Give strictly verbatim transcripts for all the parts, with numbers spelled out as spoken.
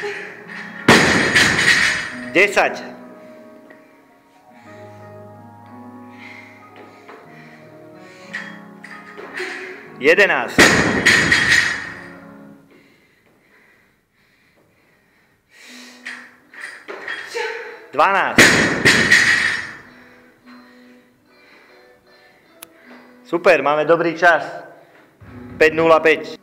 desať. jedenásť. dvanásť. Super, máme dobrý čas. päť nula päť.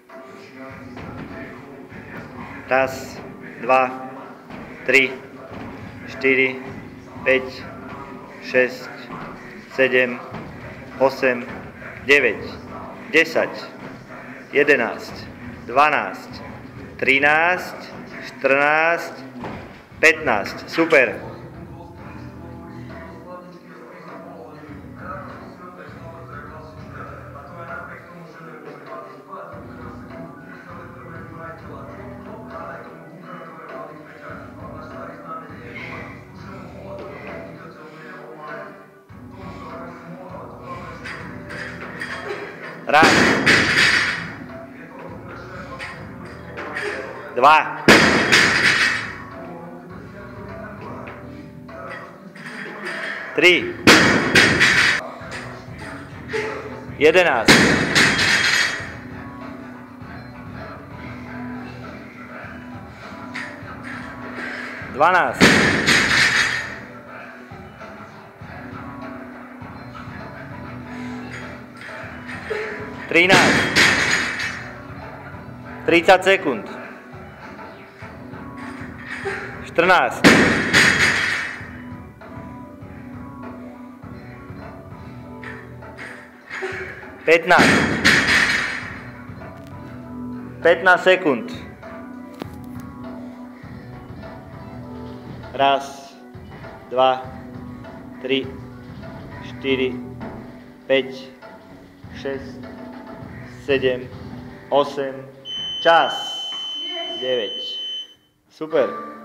Raz, dva, tri, štyri, päť, šesť, sedem, osem, deväť, desať, jedenásť, dvanásť, trinásť, štrnásť, pätnásť. Super. Raz. Dva. Tri. Jedenáct. Dvanáct. trinásť. tridsať sekúnd. štrnásť. pätnásť. pätnásť sekúnd. Raz, dva, tri, štyri, päť, šesť, sedem, osem, čas, deväť. Super.